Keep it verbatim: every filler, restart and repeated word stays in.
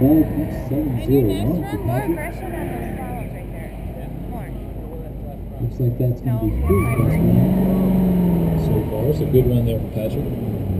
Belle keeps seven zero one for Patrick. Looks like that's going to be his best one. So far, it's a good run there for Patrick.